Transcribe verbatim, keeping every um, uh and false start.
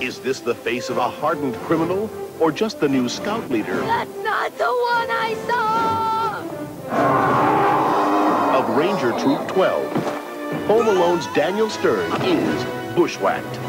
Is this the face of a hardened criminal or just the new scout leader? That's not the one I saw! Of Ranger Troop twelve, Home Alone's Daniel Stern is Bushwhacked.